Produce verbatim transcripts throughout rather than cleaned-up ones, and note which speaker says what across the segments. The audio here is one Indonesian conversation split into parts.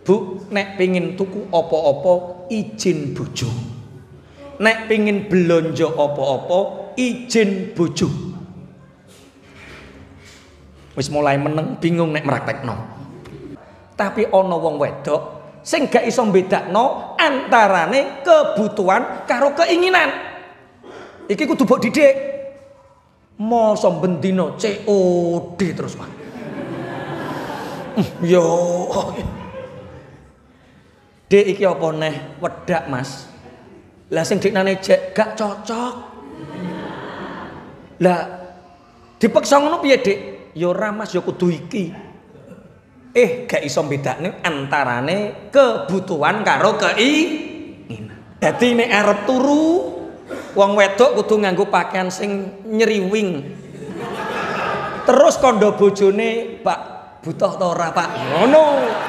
Speaker 1: Bu, nek pengin tuku apa-apa izin bojo. Nek pengin belanja apa-apa izin bojo. Wis mulai meneng bingung nek mraktekno. Tapi ana wong wedok sing gak iso mbedakno antarane kebutuhan karo keinginan. Iki kudu mbok didik. Mosok bendino C O D terus, Pak. Yo. Dek iki apa neh wedak, Mas? Lah sing diknane jek gak cocok. Lah dipaksa ngono piye, Dik? Ya ora, Mas, ya kudu iki. Eh, gak iso bedakne antarane kebutuhan karo keinginan. Dadi nek arep turu, wong wedok kudu nganggo pakaian sing nyriwing. Terus kandha bojone, Pak, butuh ta ora, Pak? Ngono.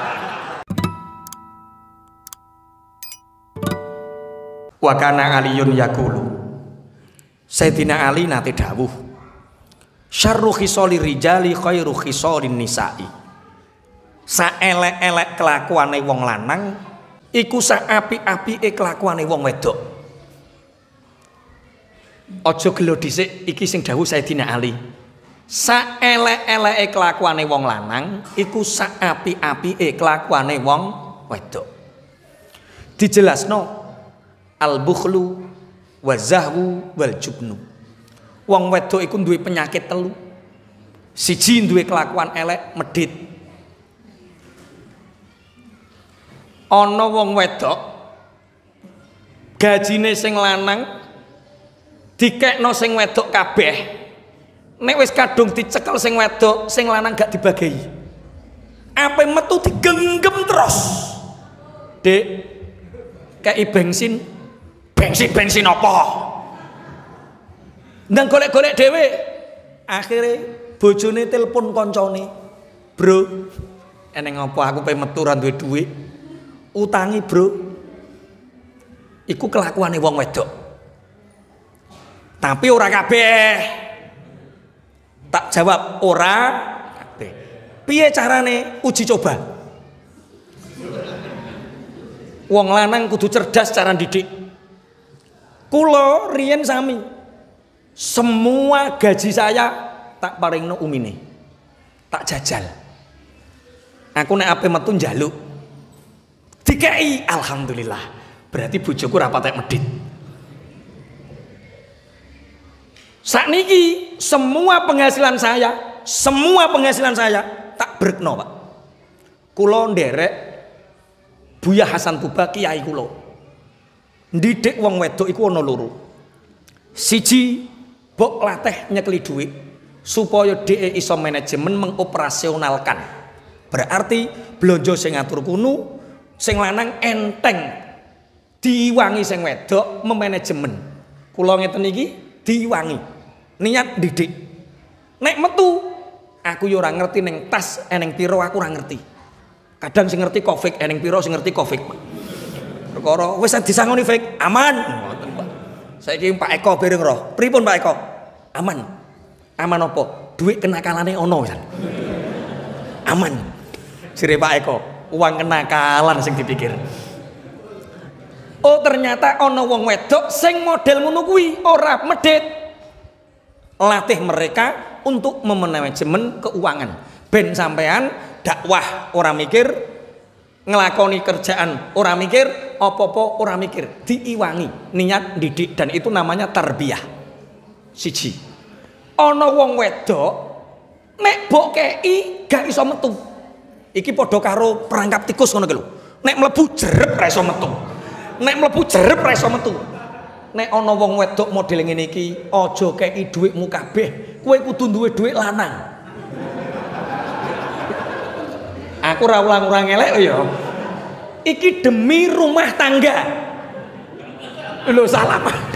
Speaker 1: Wa kana aliyun yaqulu. Sayyidina Ali nate dawuh, syarru khisali rijali khairu khisalin nisa'i. Saelek-elek kelakuane wong lanang iku saapi-apike kelakuane wong wedok. Aja gelo dhisik, iki sing dawuh Sayyidina Ali. Saelek-eleke kelakuane wong lanang iku saapi-apike kelakuane wong wedok. Dijelasno al-bukhlu wa zahwu wal jubnu. Wong wedok iku duwe penyakit telu. Siji duwe kelakuan elek, medhit. Ana wong wedok gajine sing lanang dikekno sing wedok kabeh. Nek wis kadung dicekel sing wedok, sing lanang gak dibagi. Ape metu digenggam terus. Dek, kei bensin. Bensin bensin apa? Ndang golek-golek dhewe. Akhire bojone telepon koncone. Bro, eneng apa aku pengen metu ra duwe dhuwit. Utangi, Bro. Iku kelakuane wong wedok. Tapi ora kabeh. Tak jawab ora kabeh. Piye carane uji coba? Wong lanang kudu cerdas cara didik. Kulo riyen sami. Semua gaji saya tak paringno umine. Tak jajal. Aku nek ape metu njaluk. Dikei, alhamdulillah. Berarti bojoku ra patek medhit. Sakniki semua penghasilan saya, semua penghasilan saya tak brekno, Pak. Kula nderek Buya Hasan Tuba kiai kula. Ndidik wong wedok iku ana loro. Siji, mbok latih nyekeli dhuwit supaya dhek iso manajemen mengoperasionalkan. Berarti blonjo sing ngatur kunu, sing lanang enteng diwangi sing wedok memanajemen. Kula ngeten iki diwangi. Niat didik. Nek metu aku yo ora ngerti ning tas eneng piro aku ora ngerti. Kadang sing ngerti Covid eneng piro sing ngerti Covid. Perkara wis disangoni fik aman. Ngoten, Pak. Saiki Pak Eko bareng roh. Pripun Pak Eko? Aman. Aman apa? Duit kenakalane ono jan. Aman. Jere Pak Eko, uang kenakalan sing dipikir. Oh ternyata ana wong wedok sing model ngono kuwi ora medhit. Latih mereka untuk memanajemen keuangan. Ben sampean dakwah ora mikir, ngelakoni kerjaan ora mikir, apa-apa ora mikir, diiwangi, niat didik dan itu namanya tarbiyah. Siji. Ana wong wedok nek mbok kei gak iso metu. Iki padha karo perangkap tikus ngono ki lho. Nek mlebu jerep ra iso metu. Nek mlebu jerep ra iso metu. Nek ana wong wedok model ngene iki, aja kei dhuwitmu kabeh. Kowe kudu duwe dhuwit lanang. Aku ora ulang-ulang elek ya. Iki demi rumah tangga. Lho salah.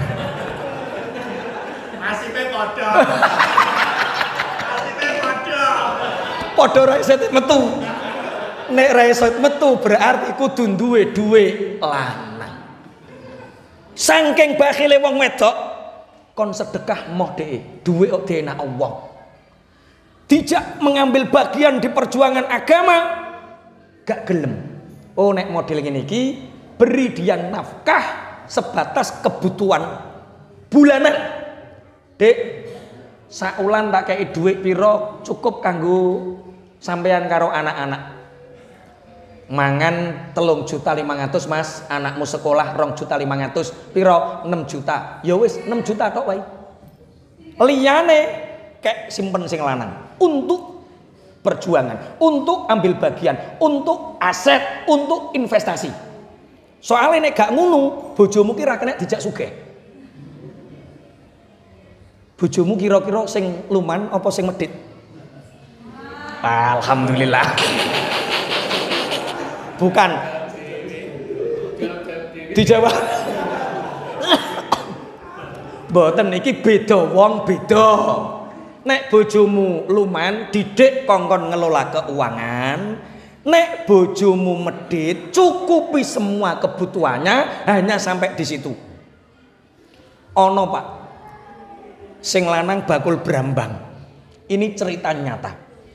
Speaker 2: Nasibe padha. Nasibe padha.
Speaker 1: Padha ra iso metu. Nek ra iso metu berarti kudu duwe dhuwit lanang. Saking bakhile wong wedok kon sedekah moh dhek, dhuwit kok dienak Allah. Dijak mengambil bagian di perjuangan agama gak gelem. Oh nek model ngene iki beri dia nafkah sebatas kebutuhan bulanan. Dek, saulan tak kei duit piro cukup kanggo sampean karo anak-anak. Mangan telung juta lima ratus mas, anakmu sekolah rong juta lima ratus, piro enam juta. Ya wis enam juta tok wae. Liyane kek simpen sing lanang untuk perjuangan, untuk ambil bagian, untuk aset, untuk investasi. Soalnya nek gak ngono, bojomu kira kena dijak sugih. Bojomu kira-kira sing luman apa sing medit? Alhamdulillah. Bukan. Dijawab. Mboten iki beda wong beda. Nek bojomu luman didik kongkon ngelola keuangan, nek bojomu medit cukupi semua kebutuhannya hanya sampai di situ. Ono Pak, sing lanang bakul brambang. Ini cerita nyata.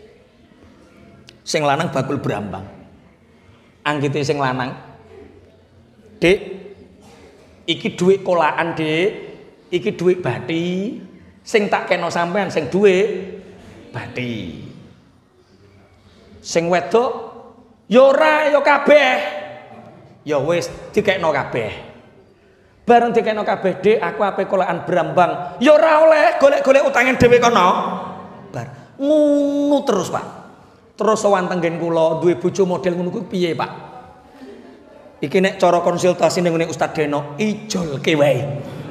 Speaker 1: Sing lanang bakul brambang. Anggite sing lanang, Dek, iki duit kolaan Dek, iki duit bathi. Sing tak kena sampean sing duwe bathi. Sing wedok ya ora ya kabeh. Ya wis dikekno kabeh. Bareng dikekno kabeh, Dik, aku ape kolaan brambang. Ya ora oleh golek-golek utangan dhewe kono. Bar ngono terus, Pak. Terus sowan tenggen kula duwe bojo model ngono kuwi piye, Pak? Iki nek cara konsultasi ning Ustaz Deno ijolke wae.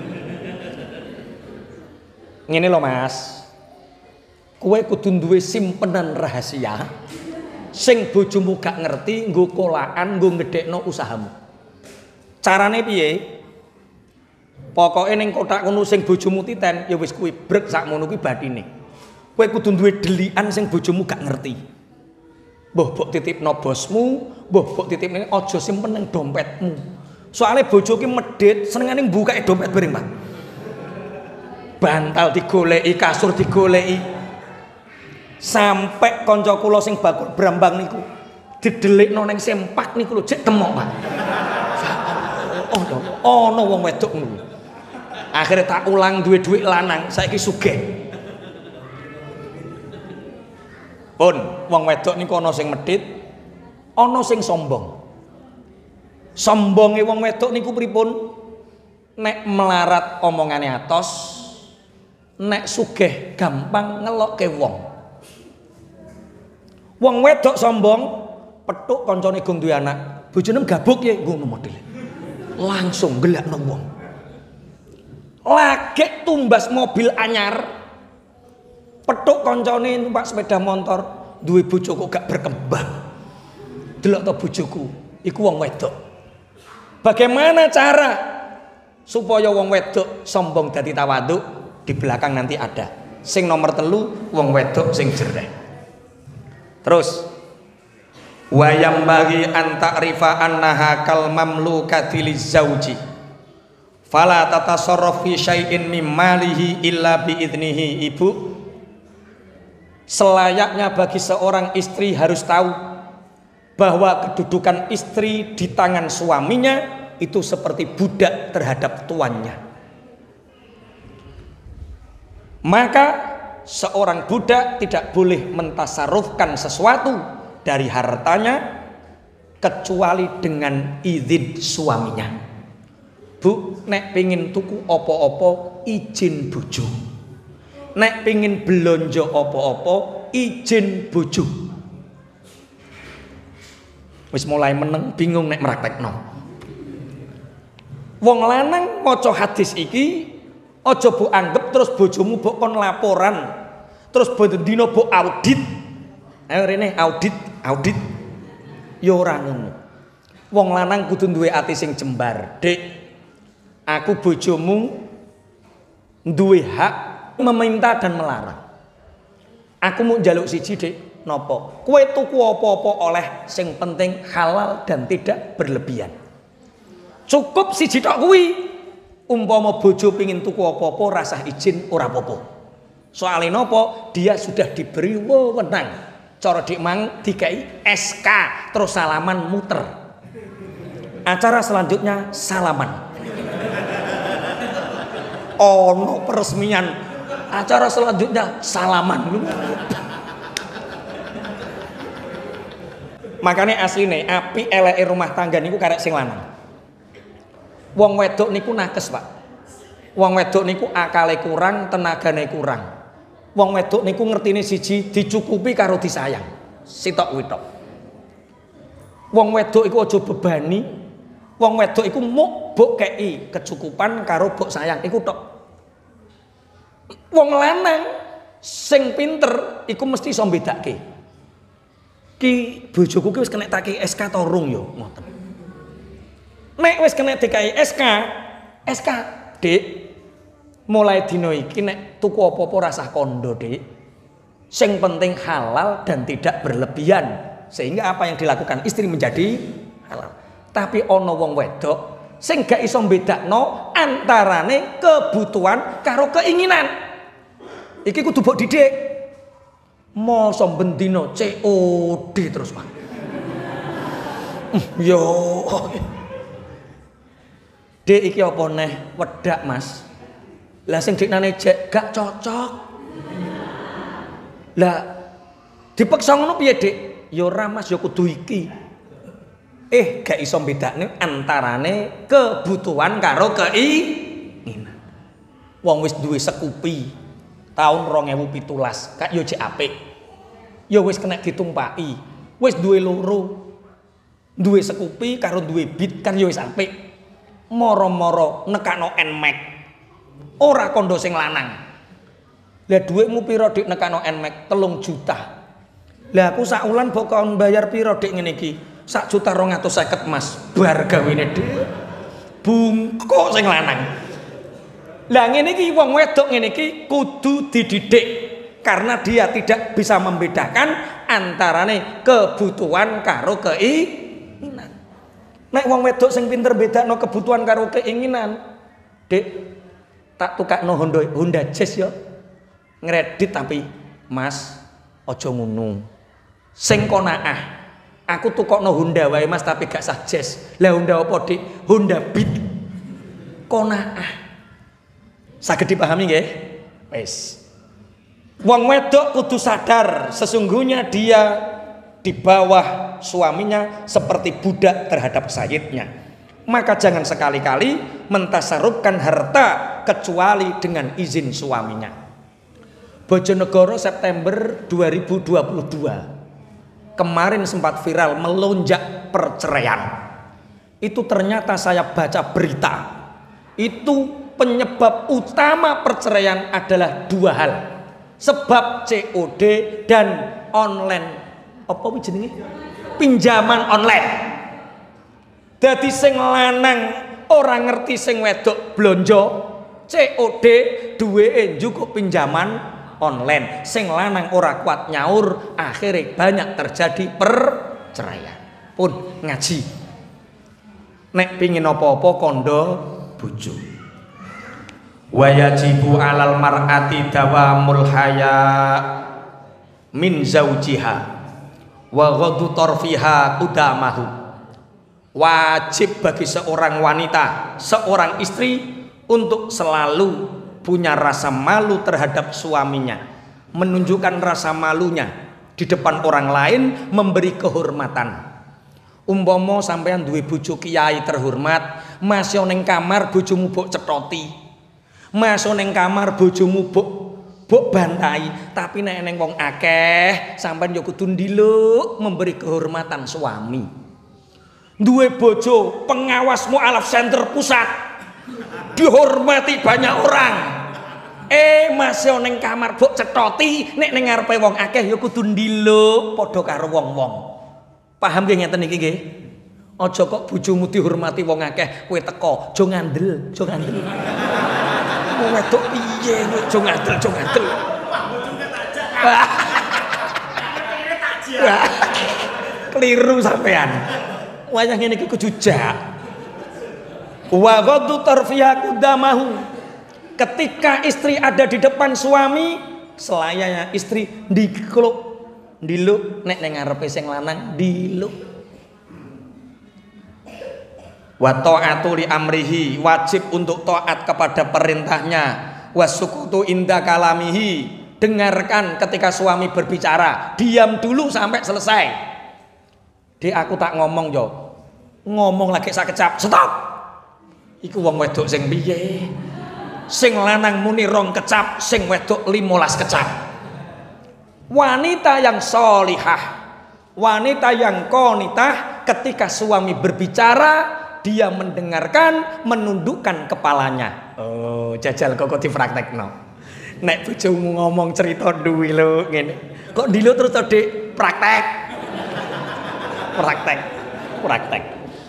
Speaker 1: Ngene lho Mas, kowe kudu duwe simpenan rahasia sing bojomu gak ngerti nggo kolaan nggo ngedekno usahamu. Carane piye? Pokoke ning kotak ngono sing bojomu titen ya wis kuwi brek sakmono kuwi bathine. Kowe kudu duwe delikan sing bojomu gak ngerti. Mbah mbok titipno bosmu, mbah mbok titipne aja simpen ning dompetmu. Soale bojo ki medhit senengane mbukake dompet bareng, Pak. Bantal digoleki, kasur digoleki. Sampai kanca kula sing bakul brambang niku didelikno ning sempak niku lho jek temok, Pak. Oh, ono wong wedok ngono. Akhire tak ulang duwe dhuwit lanang, saiki sugih. Pun wong wedok niku ana sing medhit, ana sing sombong. Sombonge wong wedok niku pripun? Nek melarat omongane atos, nek sugih gampang ngelokke wong. Wong wedok sombong, petuk kancane gong duwe anak, bojone gabuk ya ngono modele. Langsung gelakno wong. Lagi tumbas mobil anyar, petuk kancane numpak sepeda motor, duwe bojo kok gak berkembang. Delok to bojoku, iku wong wedok. Bagaimana cara supaya wong wedok sombong dadi tawaduk? Di belakang nanti ada sing nomor telu wong wedok sing jereh. Terus wayam bagi anta'rifa annaha kal mamlukati lizauji fala tatasarraf fi syai'in mim malihi illa bi idnihi. Ibu, selayaknya bagi seorang istri harus tahu bahwa kedudukan istri di tangan suaminya itu seperti budak terhadap tuannya. Maka seorang budak tidak boleh mentasarufkan sesuatu dari hartanya kecuali dengan izin suaminya. Bu, nek pengin tuku opo-opo izin bojo. Nek pengin belanja opo-opo izin bojo. Wis mulai meneng bingung nek meraktekno. Wong lanang maca hadis iki aja mbok anggap terus bojomu mbok kon laporan, terus bendina mbok audit. Ayo rene audit, audit. Ya ora ngono. Wong lanang kudu duwe ati sing jembar. Dik, aku bojomu duwe hak meminta dan melarang. Aku mau njaluk siji, Dik. Napa? Kowe tuku apa-apa oleh, sing penting halal dan tidak berlebihan. Cukup siji tok kuwi. Umpama bojo pingin tuku apa-apa rasah izin ora apa-apa. Soale napa? Dia sudah diberi wewenang. Cara dik mang dikai S K terus salaman muter. Acara selanjutnya salaman. Ono peresmian. Acara selanjutnya salaman. Makanya asline api eleke rumah tangga niku karek sing lanang. Wong wedok niku nakes, Pak. Wong wedok niku akale kurang, tenagane kurang. Wong wedok niku ngertine siji dicukupi karo disayang. Sitok witok. Wong wedok iku aja bebani. Wong wedok iku muk mbok kei kecukupan karo mbok sayang iku tok. Wong lanang sing pinter iku mesti iso mbedakake. Ki bojoku ki wis kena taki S K to rung ya ngoten. Nek wis kena D K I S K, S K, Dik. Mulai dino iki nek tuku apa-apa rasah kondo, Dik. Sing penting halal dan tidak berlebihan. Sehingga apa yang dilakukan istri menjadi halal. Tapi ono wong wedok sing gak iso mbedakno antarane kebutuhan karo keinginan. Iki kudu mbok didik. Mosok bendino C O D terus, Pak. Yo. Dek iki apa neh wedak, Mas? Lah sing diknane jek gak cocok. Lah dipeksa ngono piye, Dik? Ya ora, Mas, ya kudu iki. Eh, gak iso bedakne antarane kebutuhan karo keinginan. Wong wis duwe sekupi tahun rong ewu pitulas, kak yo jek apik. Ya wis kena ditumpaki. Wis duwe loro. Duwe sekupi karo duwe beat kan ya wis apik. Moro-moro nekakno Nmax. Ora kondo sing lanang. Lah dhuwitmu pira Dik nekakno Nmax? telung juta. Lah aku sak wulan mbok kon bayar pira Dik ngene iki? sak juta rong atus seket, Mas. Bar gawene Dik. Bungkuk sing lanang. Lah ngene iki wong wedok ngene iki kudu dididik karena dia tidak bisa membedakan antarane kebutuhan karo keinginan. Nek wong wedok sing pinter bedakno kebutuhan karo keinginan, Dik, tak tukakno Honda Honda Jazz ya. Ngredit tapi, Mas, aja ngono. Sing konaah. Aku tukokno Honda wae, Mas, tapi gak sah Jazz. Lah Honda apa, Dik? Honda Beat. Konaah. Saged dipahami nggih? Wis. Wong wedok kudu sadar sesungguhnya dia di bawah suaminya seperti budak terhadap sayyidnya. Maka jangan sekali-kali mentasarufkan harta kecuali dengan izin suaminya. Bojonegoro September dua ribu dua puluh dua. Kemarin sempat viral melonjak perceraian. Itu ternyata saya baca berita. Itu penyebab utama perceraian adalah dua hal. Sebab C O D dan online. Apa jenenge? Pinjaman online. Dadi sing lanang ora ngerti sing wedok blonjo. C O D duweke njukuk pinjaman online. Sing lanang ora kuat nyaur, akhirnya banyak terjadi perceraian. Pun ngaji. Nek pingin apa-apa kondo bojo. Wa yajibu alal mar'ati dawamul haya min zaujiha wa ghaddu tarfiha qudamahu. Wajib bagi seorang wanita, seorang istri untuk selalu punya rasa malu terhadap suaminya, menunjukkan rasa malunya di depan orang lain, memberi kehormatan. Umpama sampean duwe bojo kiai terhormat, masih ning kamar bojomu mbok cethoti. Masuk neng kamar bojomu bok bok bantai, tapi nek neng wong akeh sampean yo kudu ndiluk memberi kehormatan suami. Duwe bojo pengawas mualaf center pusat, dihormati banyak orang. Eh masih neng kamar bok cetoti, nek neng ngarepe wong akeh yo kudu ndiluk padha karo wong-wong. Paham nggih ngeten iki nggih? Aja kok bojomu dihormati wong akeh, kowe teko, aja ngandel, aja ngandel. Wong wedok piye kowe aja ngandel, aja ngandel. Keliru sampean. Wayah ngene iki kudu jak. Wa ghaddu tarfiha qudamahu. Ketika istri ada di depan suami, selayaknya istri dikeluk, diluk, nek nang ngarepe sing lanang diluk. Wa ta'atu li amrihi, wajib untuk taat kepada perintahnya. Wasukutu inda kalamihi, dengarkan ketika suami berbicara, diam dulu sampai selesai. Dek aku tak ngomong yo. Ngomong lagi sakecap, stop. Iku wong wedok sing piye? Sing lanang muni rong kecap, sing wedok limolas kecap. Wanita yang solihah, wanita yang qanitah, ketika suami berbicara dia mendengarkan, menundukkan kepalanya. Oh, jajal kok dipraktekno. Nek bojomu ngomong cerita duwi lho ngene. Kok dilo terus Dik praktek. Praktek. Praktek.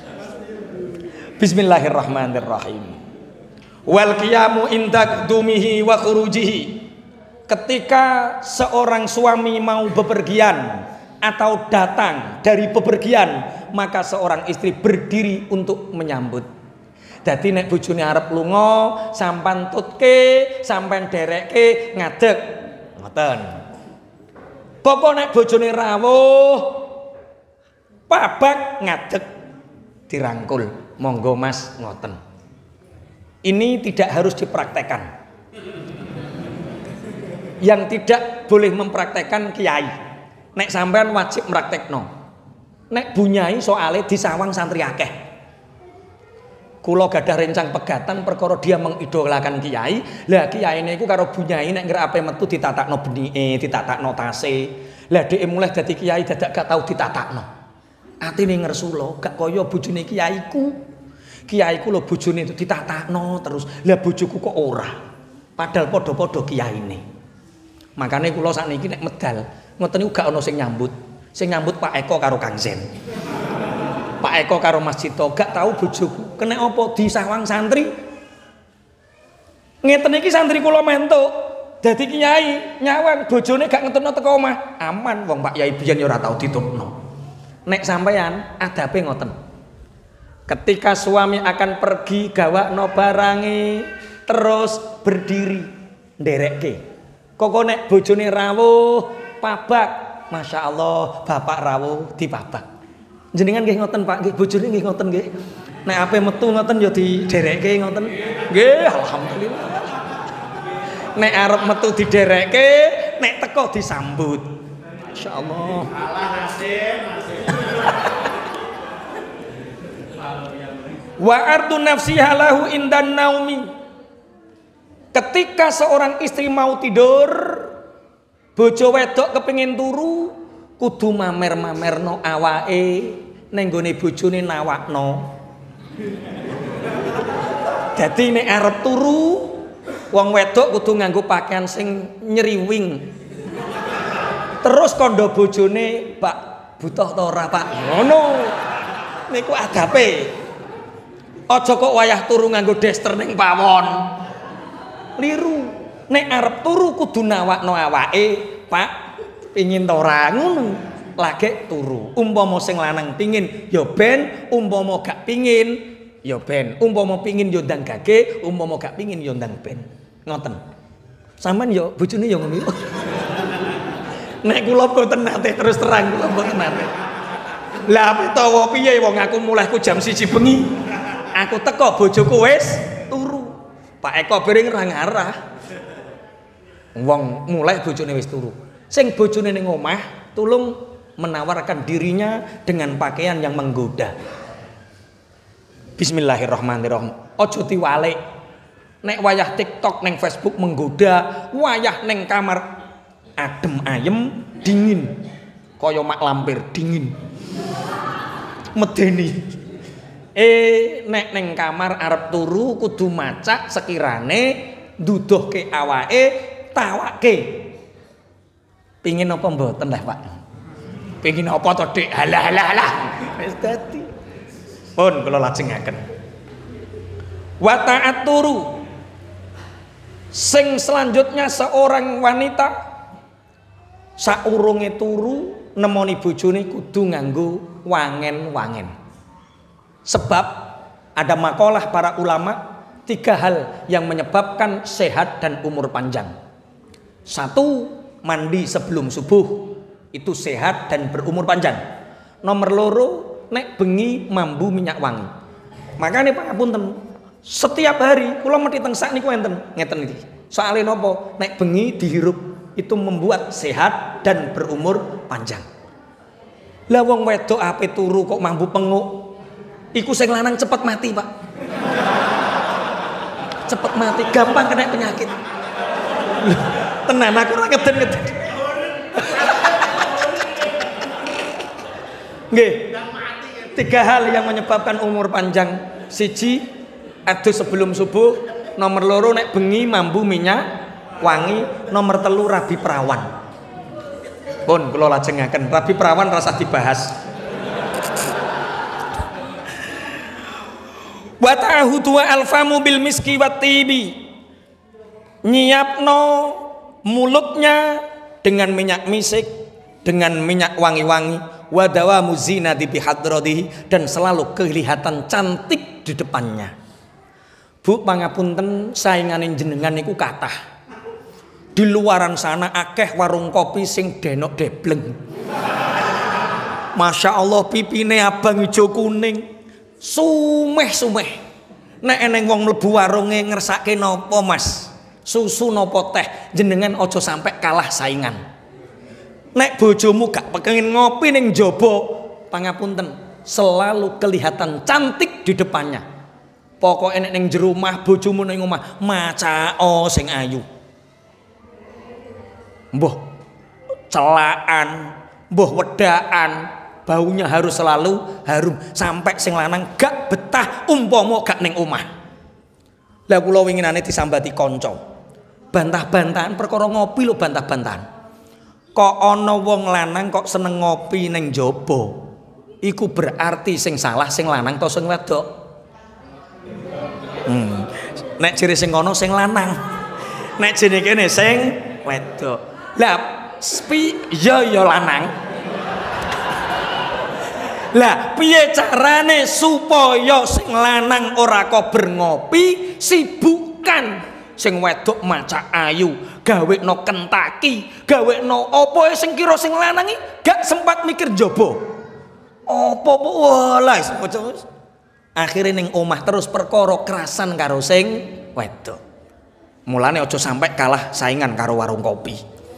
Speaker 1: Bismillahirrahmanirrahim. Wal qiyamu inda dumihi wa khurujihi. Ketika seorang suami mau bepergian atau datang dari bepergian, maka seorang istri berdiri untuk menyambut. Dadi nek bojone arep lunga, sampan tutke, sampan derekke ngadeg. Ngoten. Pokok nek bojone rawuh, pabak ngadeg dirangkul. Monggo Mas, ngoten. Ini tidak harus dipraktekkan. Yang tidak boleh mempraktekkan kiai. Nek sampean wajib mempraktekno. Nek bunyai soale disawang santri akeh. Kula gadah rencang pegatan perkara dia mengidolakan kiai. Lah kiai niku karo bunyai nek ngerape metu ditatakno benike, ditatakno tase. Lah dhek mulai dadi kiai dadak gak tau ditatakno. Atine ngersula, gak kaya bojone kiaiku. Kiaiku lho bojone itu ditatakno terus. Lah bojoku kok ora. Padahal padha-padha kiyaine. Makane kula sakniki nek medal, ngoten niku gak ana sing nyambut. Sing nyambut Pak Eko karo Kang Zen. Pak Eko karo Mas Cito, gak tahu bojoku kena apa disawang santri. Ngeten iki santri kula mentuk. Dadi kiai nyawang bojone gak ngetutno teko omah. Aman wong Pak Yai biyen ya ora tau ditutno. Nek sampeyan adabe ngoten. Ketika suami akan pergi gawakno barange terus berdiri nderekke. Kok nek bojone rawuh pabak, Masya Allah bapak rawuh dipabak. Jenengan nggih ngoten Pak, nggih bojone nggih ngoten nggih. Nek ape metu ngoten ya diderekke ngoten. Nggih, alhamdulillah. Nek arep metu diderekke, nek teko disambut. Masya Allah. Wa ardu nafsiha lahu indan naumi. Ketika seorang istri mau tidur, bojo wedok kepengin turu, kudu mamer-mamerno awake ning gone bojone nawakno. Dadi nek arep turu, wong wedok kudu nganggo pakaian sing nyriwing. Terus kandha bojone, "Pak, butuh ta ora, Pak?" Ngono. Niku adabe. Aja kok wayah turu nganggo daster ning pawon. Liru. Nek arep turu kudu nawakno awake, "Pak, pengin ta ora?" Ngono. Lagi turu. Umpama sing lanang pingin ya ben, umpama gak pingin ya ben. Umpama pingin ya ndang gage, umpama gak pingin ya ndang ben. Ngoten. Sampeyan ya bojone ya ngono. Nek kula mboten nate terus terang kula mboten nate. Lah utawa piye wong aku mulaiku jam siji bengi. Aku teko bojoku wis turu. Pak Eko bering ra ngarah. Wong mulai bojone wis turu. Sing bojone ning omah tulung menawarkan dirinya dengan pakaian yang menggoda. Bismillahirrahmanirrahim. Aja diwalik. Nek wayah TikTok neng Facebook menggoda, wayah neng kamar adem ayem dingin. Kaya mak lampir dingin. Medeni. Eh nek neng kamar arep turu kudu macak sekirane nduduhke awake tawake. Pingin apa mboten lah Pak? Pingin apa to Dik? Halah halah halah. Wis dadi. Pun kula lajengaken. Wa ta'at turu. Sing selanjutnya seorang wanita saurunge turu nemoni bojone kudu nganggo wangen-wangen. Sebab ada makalah para ulama tiga hal yang menyebabkan sehat dan umur panjang. Satu, mandi sebelum subuh itu sehat dan berumur panjang. Nomor loro, nek bengi mambu minyak wangi. Makanya pangapunten, setiap hari kula mesti teng sak niku enten ngeten iki. Soale napa? Nek bengi dihirup itu membuat sehat dan berumur panjang. Lah wong wedok ape turu kok mambu penguk. Iku sing lanang cepet mati, Pak. Cepet mati, gampang kena penyakit. Tenan aku ora ngeden-ngeden. Nggih. Tiga hal yang menyebabkan umur panjang. Siji, adus sebelum subuh. Nomor loro nek bengi mambu minyak wangi. Nomor telu rabi perawan. Pun kula lajengaken, rabi perawan rasa dibahas. Wa ta'hudu alfamu bil miski wat tibi. Nyiapno mulutnya dengan minyak misik, dengan minyak wangi-wangi. Wa dawamu zinati bihadratihi, dan selalu kelihatan cantik di depannya. Bu pangapunten, sainganing jenengan niku kathah. Di luaran sana akeh warung kopi sing denok debleng. Masya Allah, pipine abang ijo kuning, sumeh-sumeh. Nek eneng wong mlebu warunge ngersake napa Mas? Susu napa teh? Jenengan ojo sampai kalah saingan. Nek bojomu gak pengen ngopi ning jaba, pangapunten, selalu kelihatan cantik di depannya. Pokoke nek ning jero omah, bojomu ning omah, macao sing ayu. Mbuh celaan, mbuh wedaan, baunya harus selalu harum sampai sing lanang gak betah umpama gak ning omah. Lah kula winginane disambati kanca. Bantah-bantahan perkara ngopi lho, bantah-bantahan. Kok ana wong lanang kok seneng ngopi ning jaba, iku berarti sing salah sing lanang to sing wedok? Hmm. Nek jere sing kono sing lanang, nek jene kene sing wedok. Lah spi ya ya lanang. Lah piye carane supaya sing lanang ora kober ngopi, sibukkan sing wedok maca ayu, gawekno kentaki, gawekno apa sing kira sing lanang iki gak sempat mikir jaba. Apa walah akhire ning omah terus perkara kerasan karo sing wedok. Mulane aja sampai kalah saingan karo warung kopi.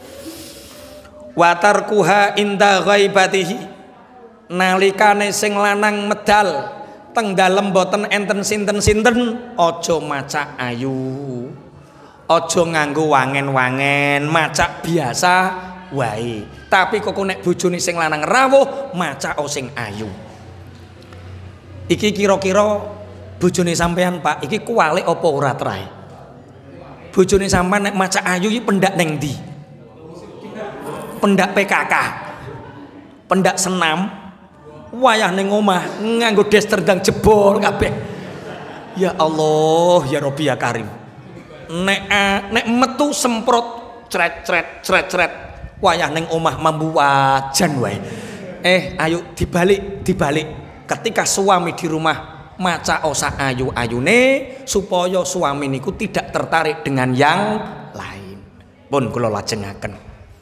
Speaker 1: Wa tarkuha inda ghaibatihi, nalikane sing lanang medal teng dalem boten enten sinten-sinten, aja maca ayu. Ojo nganggo wangen-wangen, macak biasa wae. Tapi kok nek bojone sing lanang rawuh, macak sing ayu. Iki kira-kira bojone sampean Pak, iki kualik apa ora trae? Bojone sampean nek macak ayu iki pendak neng ndi? Pendak P K K. Pendak senam. Wayah ning omah nganggo desterdang jebol kabeh. Ya Allah, ya Rabbi ya Karim. Nek uh, nek metu semprot cret cret cret cret, wayah neng omah mambu wajan wae. Eh ayo dibalik dibalik, ketika suami di rumah maca osa ayu ayune supaya suami niku tidak tertarik dengan yang lain. Pun kula lajengaken.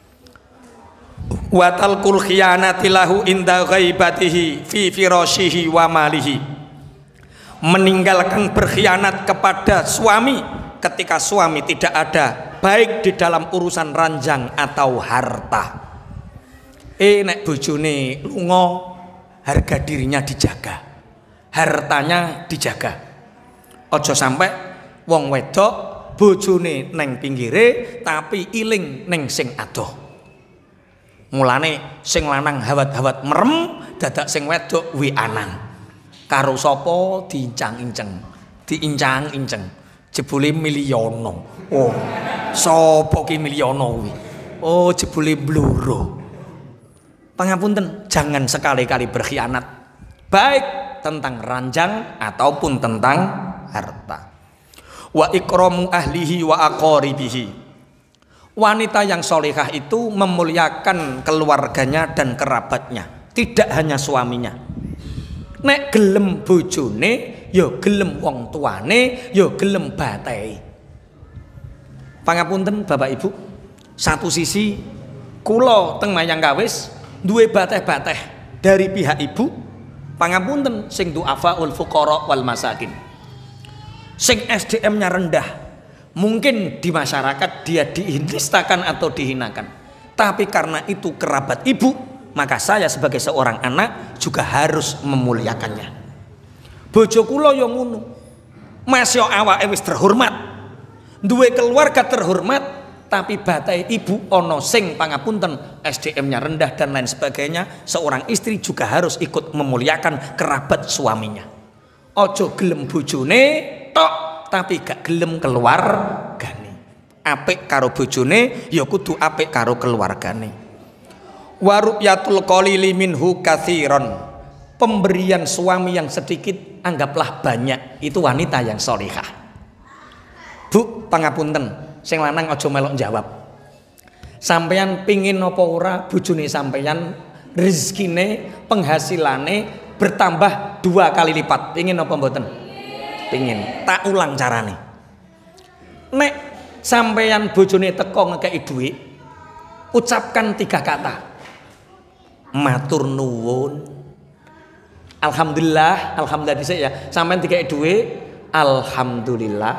Speaker 1: Wa talqul khiyanati lahu inda ghaibatihi fi firashihi wa malihi. Meninggalkan berkhianat kepada suami ketika suami tidak ada, baik di dalam urusan ranjang atau harta. Eh nek bojone lunga, harga dirinya dijaga, hartanya dijaga. Ojo sampai wong wedok bojone neng pinggire tapi iling neng sing adoh. Mulane sing lanang hawat-hawat merem, dadak sing wedok wi anang. Karo sapa diincang-inceng, diincang-inceng. Jebule miliono. Oh, sapa ki miliono kuwi? Oh, jebule bluro. Pangapunten, jangan sekali-kali berkhianat, baik tentang ranjang ataupun tentang harta. Wa ikramu ahlihi wa aqaribihi. Wanita yang solehah itu memuliakan keluarganya dan kerabatnya, tidak hanya suaminya. Nek gelem bojone, ya gelem wong tuane, ya gelem batai. Pangapunten Bapak Ibu, satu sisi kula teng Mayangkawis duwe bateh-bateh dari pihak ibu, Pangapunten sing du'afaul fuqara wal masakin. Sing S D M-nya rendah. Mungkin di masyarakat dia diinistakan atau dihinakan. Tapi karena itu kerabat ibu, maka saya sebagai seorang anak juga harus memuliakannya. Bojo kula yo ngono. Mas yo awake wis terhormat. Duwe keluarga terhormat, tapi batai ibu ono sing pangapunten S D M-nya rendah dan lain sebagainya. Seorang istri juga harus ikut memuliakan kerabat suaminya. Ojo gelem bojone tok tapi gak gelem keluargane. Apik karo bojone ya kudu apik karo keluargane. Wa ru'yatul qalili minhu katsiran. Pemberian suami yang sedikit anggaplah banyak, itu wanita yang sholihah. Bu, pangapunten, sing lanang aja melok jawab. Sampeyan pingin napa ora bojone sampeyan rezekine, penghasilane bertambah dua kali lipat? Pingin napa mboten? Pingin. Tak ulang carane. Nek sampeyan bojone teko ngekeki dhuwit, ucapkan tiga kata. Matur nuwun. Alhamdulillah, alhamdulillah dhisik ya. Sampeyan dikeki dhuwit, alhamdulillah.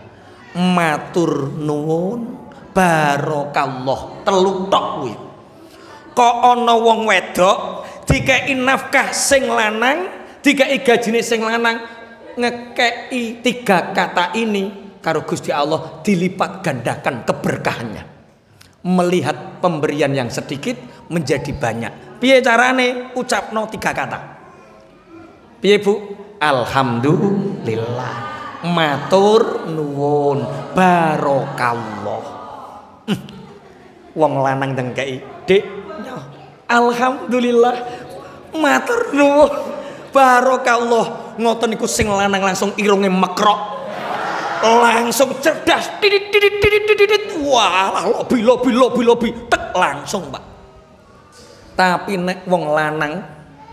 Speaker 1: Matur nuwun, barokallah. Telu tok kuwi. Kok ana wong wedok dikeki nafkah sing lanang, dikeki gajine sing lanang, ngekeki tiga kata ini karo Gusti Allah dilipat gandakan keberkahannya. Melihat pemberian yang sedikit menjadi banyak. Piye carane? Ucapno tiga kata. Piye Bu? Alhamdulillah, matur nuwun, barokallah. Hmm. Wong lanang dengkei, Dik, alhamdulillah, matur nuwun, barokallah. Ngoten niku sing lanang langsung irunge mekrok, langsung cerdas, didit didit didit didit, wah, lobi lobi lobi lobi, tek langsung Pak. Tapi nek wong lanang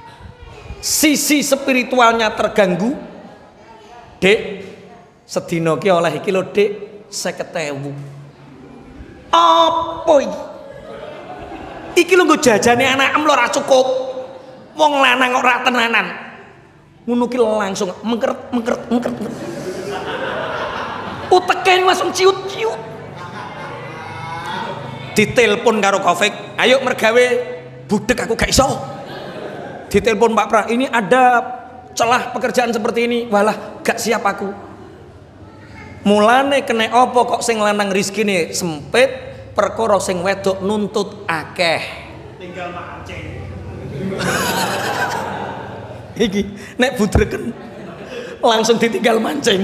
Speaker 1: sisi spiritualnya terganggu, Dek, sedina ki oleh iki lho Dek, seket ewu. Apa iki? Iki lho nggo jajane anakem lho ora cukup. Wong lanang ora tenanan. Ngono ki langsung mengkeret mengkeret mengkeret. Uteke langsung ciut-ciut. Ditelepon karo Kofik, "Ayo mergawe budek aku gak iso." Ditelepon Pak Pra, "Ini ada celah pekerjaan seperti ini." "Walah, gak siap aku." Mulane kena apa kok sing lanang rezekine sempit, perkara sing wedok nuntut akeh. Tinggal mancing. Iki nek budreken langsung ditinggal mancing.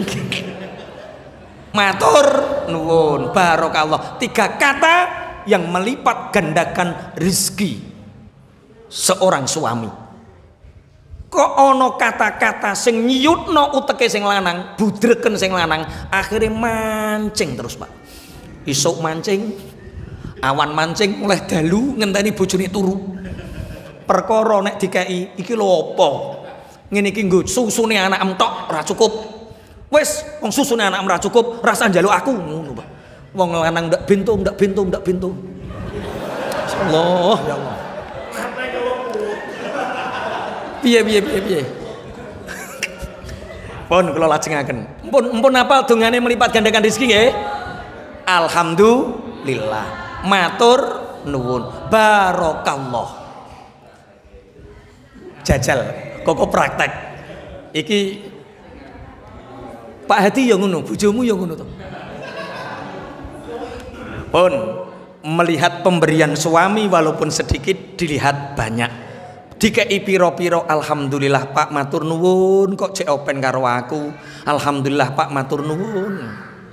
Speaker 1: Matur nuwun, barokallah. Tiga kata yang melipat gandakan rezeki seorang suami. Kok ono kata-kata sing nyiyutno uteke sing lanang, budreken sing lanang, akhirnya mancing terus Pak. Isuk mancing, awan mancing, mulai dalu ngenteni bojone turu. Perkara nek dikeki iki lho apa? Ngene iki nggo susune anak entok ora cukup. Wis wong susune anak ora cukup, rasa njaluk aku ngono Pak. Wong lanang ndak bintung, ndak bintung, ndak bintung. Allah, ya Allah. Piye piye piye piye. Pun kula lajengaken. Mpun mpun apal dongane melipat gandakan rezeki nggih? Alhamdulillah. Matur nuwun. Barokallah. Jajal, kok praktek. Iki Pak Hadi ya ngono, bojomu ya ngono to. Pun melihat pemberian suami walaupun sedikit dilihat banyak. Dikei piro-piro, alhamdulillah Pak matur nuwun, kok cek open karo aku. Alhamdulillah Pak matur nuwun.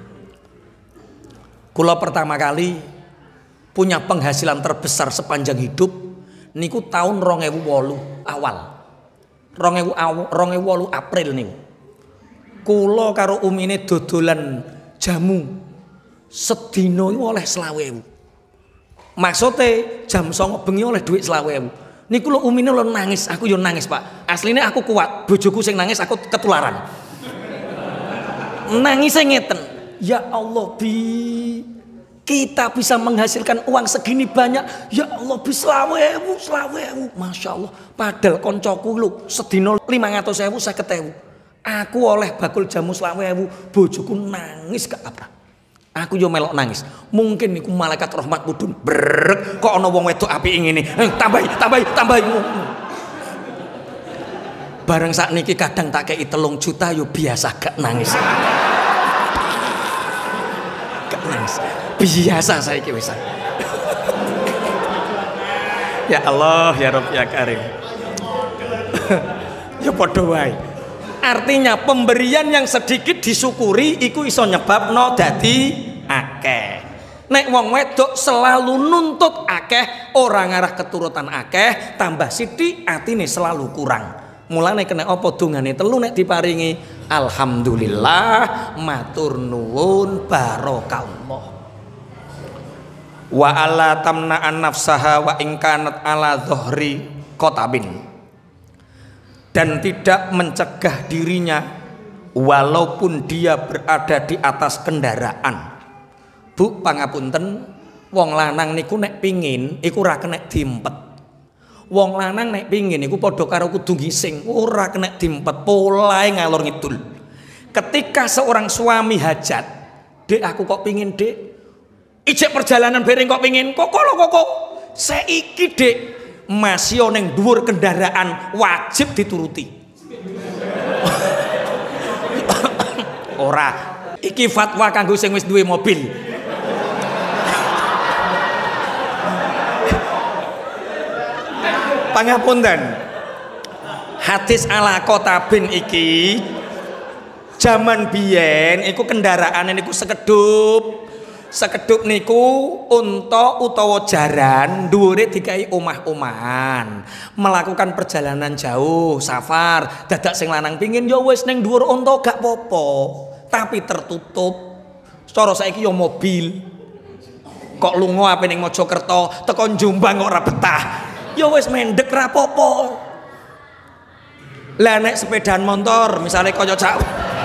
Speaker 1: Kula pertama kali punya penghasilan terbesar sepanjang hidup niku tahun rong ewu wolu awal. rong ewu wolu April niku. Kula karo umine dodolan jamu. Sedina iku oleh selawe ewu. Maksude jam songo bengi oleh duit selawe ewu. Niku lho umine lho nangis, aku yo nangis Pak. Asline aku kuat, bojoku sing nangis aku ketularan. Nangise ngeten. Ya Allah bi, Kita bisa menghasilkan uang segini banyak, ya Allah bisa selawe ewu, selawe ewu, masya Allah. Padahal koncoku lu sedino lima ratus ewu, saya ketewu. Aku oleh bakul jamu selawe ewu, bojoku nangis gak apa. Aku yo melok nangis. Mungkin niku malaikat rahmat mudun. Brek, kok ana wong wedok apik ngene. Eh, tambahi, tambahi, tambahi. Bareng sakniki kadang tak kei telung juta yo biasa gak nangis. Gak nangis. Biasa saya wis. Ya Allah, ya Rabb, ya Karim. Ya padha wae. Artinya pemberian yang sedikit disyukuri iku iso nyebabno dadi akeh. Nek wong wedok selalu nuntut akeh, ora ngarah keturutan akeh, tambah sithik atine selalu kurang. Mulane kena apa dungane telu nek diparingi alhamdulillah, matur nuwun, barokallah. Wa alla tamna'an nafsaha wa in kanat ala dhuhri qatabin. Dan tidak mencegah dirinya walaupun dia berada di atas kendaraan. Bu, pangapunten, wong lanang niku nek pingin iku ora kena diempet. Wong lanang nek pingin iku padha karo kudu ngising, ora kena diempet, polahe ngalor ngidul. Ketika seorang suami hajat, "Dek, aku kok pingin, Dek." Ijek perjalanan bareng kok pingin, "Kok lho kok saiki, Dek." Masih neng dhuwur kendaraan wajib dituruti. Ora, iki fatwa kanggo sing wis duwe mobil. Pangapunten. Hadis ala Qatabin iki zaman biyen iku kendaraan niku sekedup. Sekedup niku unta utawa jaran dhuwure dikai omah-omahan. Melakukan perjalanan jauh, safar, dadak sing lanang pingin ya wis ning dhuwur unta gak popo, tapi tertutup. Cara saiki ya mobil. Kok lunga ape ning Mojokerto, teko Jombang kok ora betah. Ya wis mendek ra popo. Lah nek sepedaan motor misalnya kaya cak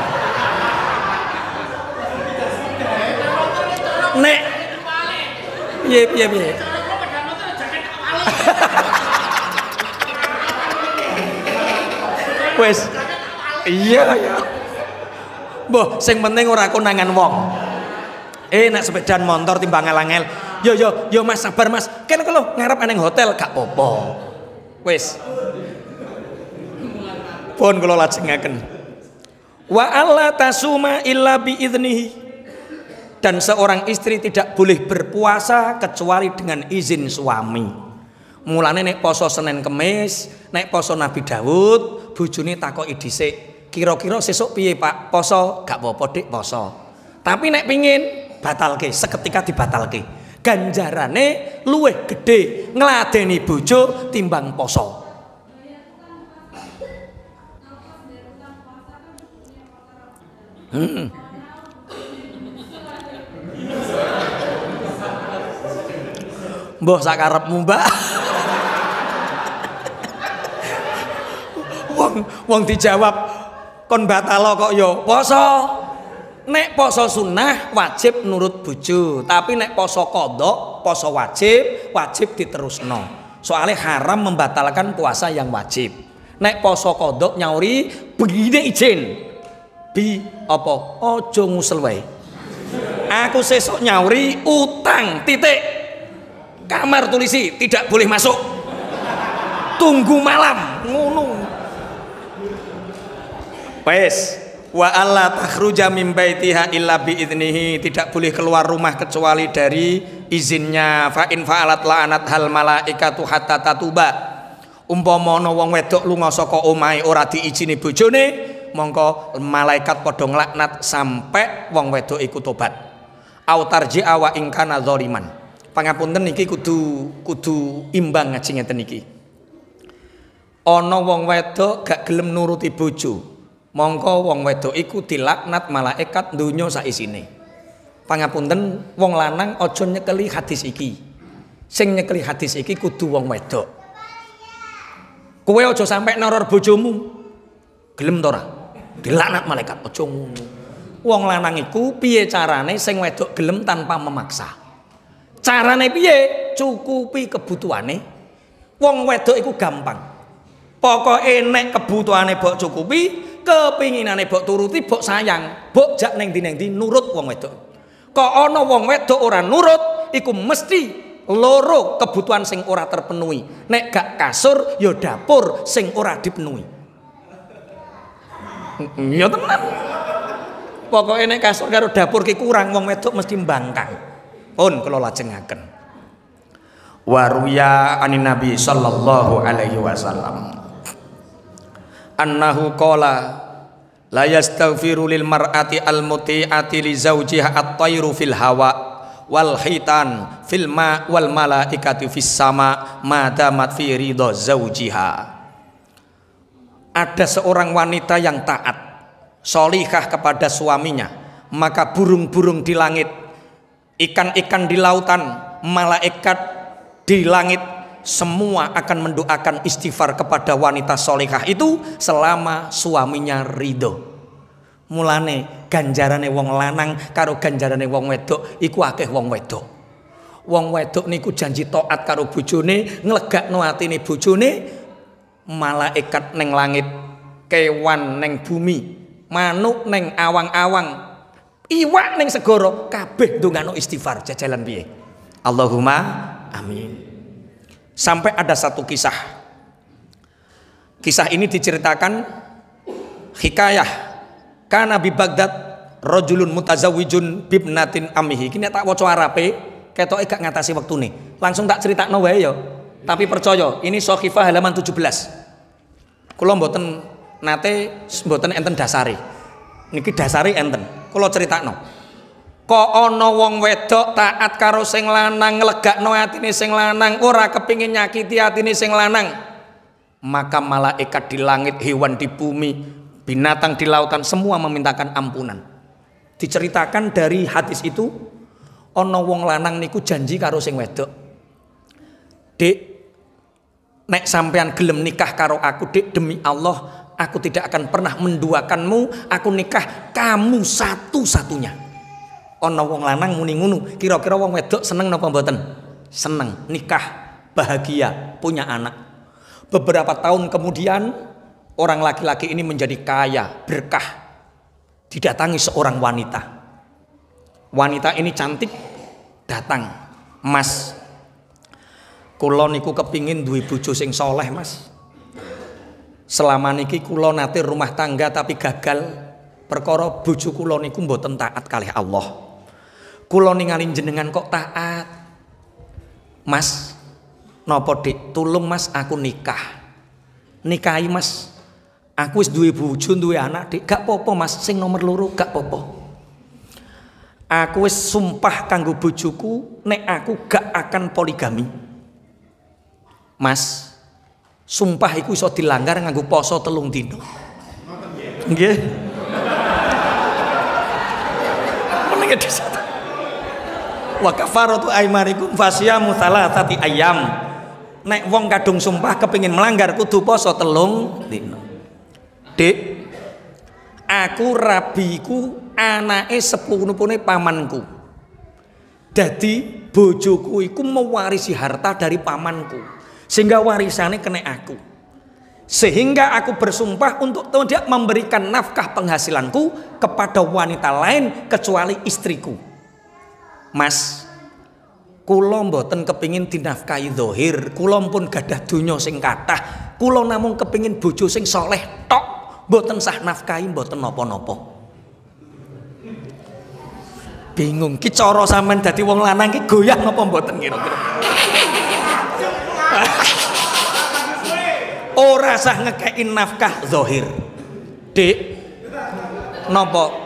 Speaker 1: nek piye piye piye wes iya ya mbah sing penting ora konangan wong. Eh nek sepedaan motor timbang ngel-ngel yo yo yo Mas sabar Mas kan kalau ngarep aneng hotel gak apa-apa wes pun kula lajengaken wa alla tasuma illa bi idnihi. Dan seorang istri tidak boleh berpuasa kecuali dengan izin suami. Mulane nek poso Senin Kemis, nek poso Nabi Daud, bojone takoki dhisik, kira-kira sesuk piye Pak? Poso? Gak apa-apa Dik, poso. Tapi nek pingin batalke, seketika dibatalke. Ganjarane luwih gede ngladeni bojo timbang poso. Hmm. Mbah sakarepmu Mbak. Wong wong dijawab kon batalo kok yo poso. Nek poso sunnah wajib nurut bojo, tapi nek poso qadha, poso wajib, wajib diterusno. Soalnya haram membatalkan puasa yang wajib. Nek poso qadha nyauri begini izin. Bi apa? Ojo ngusel wae. Aku sesuk nyauri utang titik. Kamar tulisi tidak boleh masuk. Tunggu malam ngono. Wes wa alla takhruja min baitiha illa bi idnihi, tidak boleh keluar rumah kecuali dari izinnya. Fa in fa'alat la'anat hal malaikatu hatta tatuba. Umpama ana wong wedok lunga saka omahe ora diizini bojone, mongko malaikat padha nglaknat sampai wong wedok iku tobat. Au tarji'a wa in kana dzaliman. Pangapunten niki kudu kudu imbang ngaji ngeten niki. Ana wong wedok gak gelem nuruti bojo, mongko wong wedok iku dilaknat malaikat donya sak isine. Pangapunten wong lanang aja nyekeli hadis iki. Sing nyekeli hadis iki kudu wong wedok. Kowe aja sampe neror bojomu. Gelem ta ora? Dilaknat malaikat aja ngono. Wong lanang iku piye carane sing wedok gelem tanpa memaksa. Carane piye? Cukupi kebutuhane. Wong wedok iku gampang. Pokoke nek kebutuhane mbok cukupi, kepinginane mbok turuti, mbok sayang, mbok jak ning ndi ning ndi nurut wong wedok. Kok ana wong wedok ora nurut, iku mesti loro kebutuhan sing ora terpenuhi. Nek gak kasur, ya dapur sing ora dipenuhi. Ya tenan. Pokoke nek kasur karo dapur ki kurang, wong wedok mesti mbangkang. Pun kula lajengaken. Waruya anin Nabi sallallahu alaihi wasallam annahu qala la yastaghfiru lil mar'ati al muti'ati li zawjiha at-tayru fil hawa wal hitan fil ma wal malaikatu fis sama ma damat fi ridha zawjiha. Ada seorang wanita yang taat, sholihah kepada suaminya, maka burung-burung di langit, ikan-ikan di lautan, malaikat di langit, semua akan mendoakan istighfar kepada wanita solehah itu selama suaminya ridho. Mulane ganjarane wong lanang karo ganjarane wong wedok iku akeh wong wedok. Wong wedok niku janji taat karo bojone, nglegakno atine bojone, malaikat neng langit, kewan neng bumi, manuk neng awang-awang, iwak ning segara kabeh ndongano istighfar. Jajalan piye? Allahumma amin. Sampai ada satu kisah. Kisah ini diceritakan hikayah kana bi Baghdad rajulun mutazawwijun bibnatin ammihi. Iki nek tak waca Arabe ketoke gak ngatasi wektune. Langsung tak critakno wae ya. Tapi percaya, ini Shahifah halaman tujuh belas. Kula mboten nate mboten enten dasare. Niki dasare enten. Kula critakno. Kok ana wong wedok taat karo sing lanang, nglegakno atine sing lanang, ora kepingin nyakiti atine sing lanang, maka malaikat di langit, hewan di bumi, binatang di lautan semua memintakan ampunan. Diceritakan dari hadis itu, ana wong lanang niku janji karo sing wedok, "Dik, nek sampean gelem nikah karo aku, Dik, demi Allah aku tidak akan pernah menduakanmu, aku nikah kamu satu-satunya." Ana wong lanang muni ngono, kira-kira wong wedok seneng napa mboten? Seneng, nikah, bahagia, punya anak. Beberapa tahun kemudian orang laki-laki ini menjadi kaya, berkah. Didatangi seorang wanita. Wanita ini cantik, datang, "Mas, kula niku kepingin duwe bojo sing soleh, Mas. Selama niki kula nate rumah tangga tapi gagal perkara bojo kula niku mboten taat kalih Allah. Kula ningali jenengan kok taat. Mas, napa Dik? Tulung Mas aku nikah. Nikahi Mas. Aku wis duwe bojo, duwe anak, Dik. Gak popo Mas, sing nomor loro gak popo. Aku wis sumpah kanggo bojoku nek aku gak akan poligami. Mas, sumpah iku iso dilanggar nganggo poso telung dina. Nggih. Menenge disatu. Wa kafaratu aymanikum fasyamu thalathati ayyam. Nek wong kadung sumpah kepengin melanggar kudu poso telung dina. Dik, aku rabiku anake sepupu-sepune pamanku. Dadi bojoku iku mewarisi harta dari pamanku, sehingga warisannya kena aku. Sehingga aku bersumpah untuk tidak memberikan nafkah penghasilanku kepada wanita lain kecuali istriku. Mas, kula mboten kepingin dinafkahi zahir, kula pun gadah donya sing kathah, kula namung kepingin bojo sing soleh tok, mboten sah nafkahi, mboten napa-napa. Bingung ki cara sampean dadi wong lanang ki goyah napa mboten kira-kira. Ora sah ngekeki nafkah zahir. Dik, napa?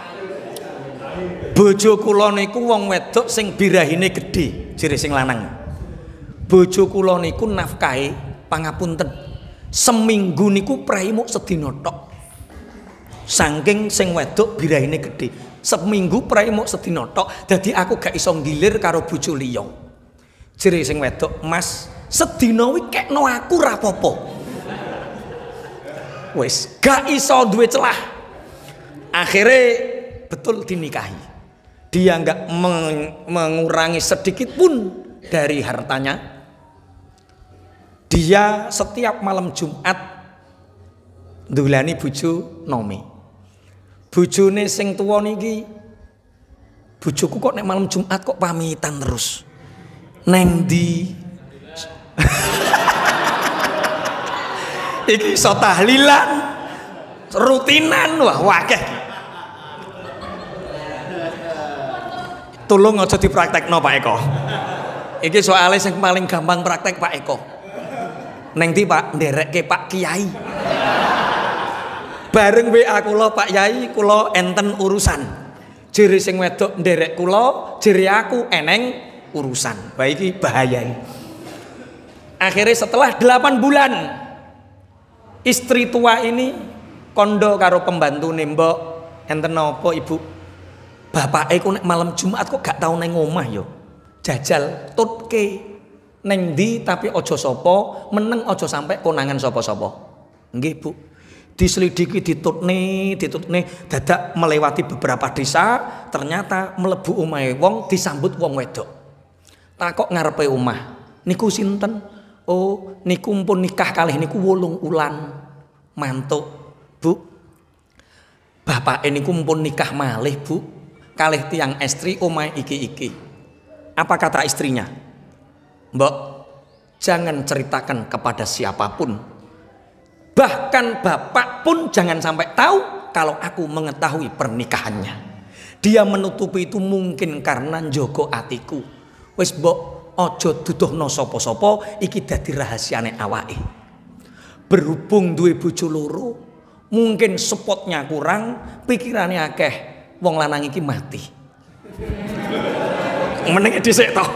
Speaker 1: Bojo kula niku wong wedok sing birahine gedhe, jere sing lanang. Bojo kula niku nafkahe pangapunten. Seminggu niku prei muk sedina tok. Saking sing wedok birahine gedhe, seminggu prei muk sedina tok. Dadi aku gak iso ngilir karo bojo liya. Jere sing wedok, "Mas, sedina wi kekno aku ra apa-apa." Wis gak iso duwe celah. Akhire betul dinikahi. dia nggak meng mengurangi sedikit pun dari hartanya. Dia setiap malam Jumat ndulani bojo nome. Bojone sing tuwa niki, bojoku kok nek malam Jumat kok pamitan terus. Neng ndi? Iki iso tahlilan, rutinan, wah wakeh. Tolong aja dipraktekno Pak Eko. Iki soalnya yang paling gampang praktek Pak Eko. Neng ndi Pak, nderekke Pak Kiai. Bareng W A kula Pak Yai, kula enten urusan. Jere sing wedok nderek kula, jere aku eneng urusan. Wah iki bahaya. Akhirnya setelah delapan bulan istri tua ini kondo karo pembantu nembok, enten napa Ibu? Bapak iku nek malam Jumat kok gak tau neng omah yo. Jajal tutke neng ndi tapi ojo sapa, meneng ojo sampai konangan sapa-sapa. Nggih Bu. Diselidiki ditutne, ditutne dadak melewati beberapa desa, ternyata mlebu omahe wong disambut wong wedok. Takok ngarepe omah. Niku sinten? Oh, niku pun nikah kalih niku wolung ulan. Mantuk, Bu. Bapak niku pun nikah malih, Bu. Kalih tiang estri omahe iki-iki. Apa kata istrinya? Mbok, jangan ceritakan kepada siapapun. Bahkan bapak pun jangan sampai tahu kalau aku mengetahui pernikahannya. Dia menutupi itu mungkin karena njogo atiku. Wis mbok ojo duduhno sapa-sapa, iki dadi rahasiane awake. Berhubung duwe bojo loro, mungkin spotnya kurang, pikirane akeh, wong lanang iki mati. Meneng dhisik to.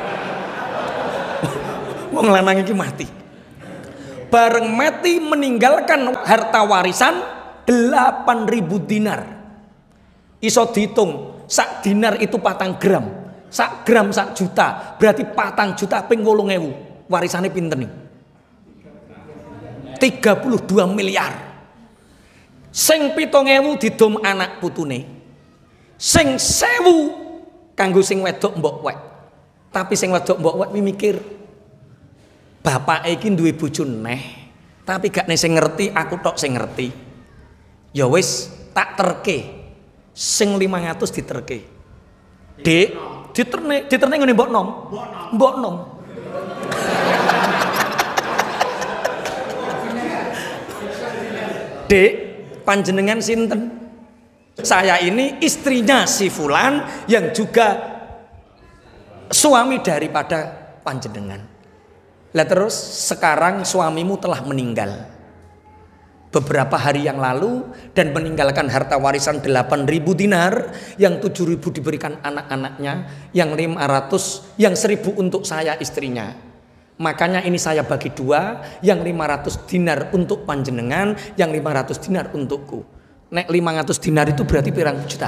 Speaker 1: Wong lanang iki mati. Bareng mati meninggalkan harta warisan delapan ribu dinar. Iso dihitung, sak dinar itu patang gram. Sak gram sak juta, berarti patang juta ping wolung ewu. Warisannya pinten nih? tiga puluh dua miliar. Sing pitung ewu didom anak putune. Sing sewu kanggo sing wedok mbok wek. Tapi sing wedok mbok wek mikir, bapak iki duwe bojo neh, tapi gak nih sing ngerti, aku tok sing ngerti. Ya wis tak terke. Sing lima ratus diterke. Dek, diterne, diterne ngene mbok nom. Mbok nom. Dek, panjenengan sinten? Saya ini istrinya si Fulan yang juga suami daripada panjenengan. Lah terus sekarang suamimu telah meninggal beberapa hari yang lalu dan meninggalkan harta warisan delapan ribu dinar, yang tujuh ribu diberikan anak-anaknya, yang lima ratus, yang seribu untuk saya istrinya. Makanya ini saya bagi dua, yang lima ratus dinar untuk panjenengan, yang lima ratus dinar untukku. Nek lima ratus dinar itu berarti pirang juta?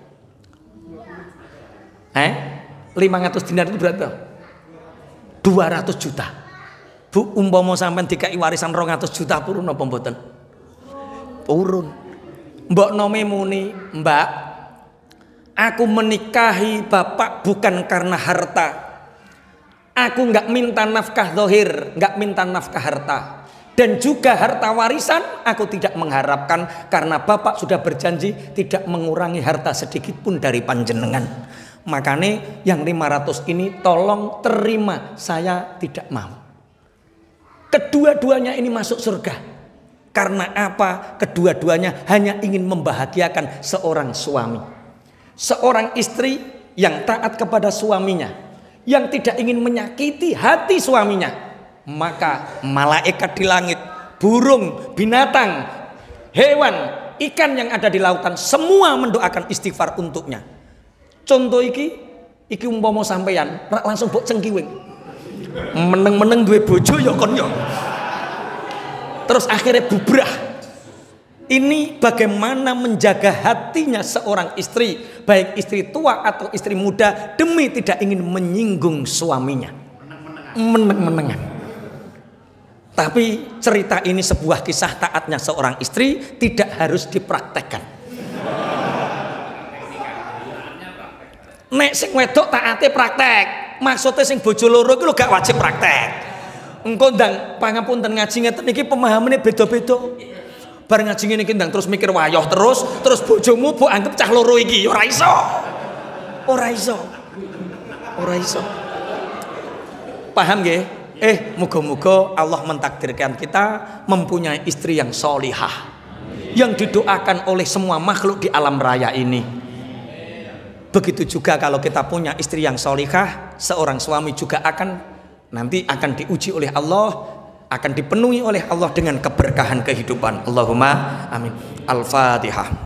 Speaker 1: Eh? lima ratus dinar itu berarti dua ratus juta. Bu, umpama sampean dikai warisan dua ratus juta purun apa mboten? Purun. Mbok nome muni, Mbak, aku menikahi bapak bukan karena harta. Aku nggak minta nafkah zahir, nggak minta nafkah harta. Dan juga harta warisan aku tidak mengharapkan karena bapak sudah berjanji tidak mengurangi harta sedikit pun dari panjenengan. Makanya yang lima ratus ini tolong terima, saya tidak mau. Kedua-duanya ini masuk surga. Karena apa? Kedua-duanya hanya ingin membahagiakan seorang suami. Seorang istri yang taat kepada suaminya, yang tidak ingin menyakiti hati suaminya. Maka malaikat di langit, burung, binatang, hewan, ikan yang ada di lautan, semua mendoakan istighfar untuknya. Contoh iki, iki umpama sampeyan langsung mbok cengkiwing. Meneng-meneng duwe bojo ya kon ya. Terus akhirnya bubrah. Ini bagaimana menjaga hatinya seorang istri, baik istri tua atau istri muda, demi tidak ingin menyinggung suaminya. Meneng-menengan. Tapi cerita ini sebuah kisah taatnya seorang istri, tidak harus dipraktekkan. Nek sing wedok taate praktek. Maksudnya sing bojo loro iki lho gak wajib praktek. Engko ndang pangapunten ngaji ngeten iki pemahamane beda-beda. Bar ngaji ngene iki ndang terus mikir wayoh terus, terus bojomu mbok anggap cah loro iki ora iso. Ora iso. Ora iso. Paham nggih? Eh, muga-muga Allah mentakdirkan kita mempunyai istri yang solihah, yang didoakan oleh semua makhluk di alam raya ini. Begitu juga kalau kita punya istri yang solihah, seorang suami juga akan nanti akan diuji oleh Allah, akan dipenuhi oleh Allah dengan keberkahan kehidupan. Allahumma amin. Al-Fatihah.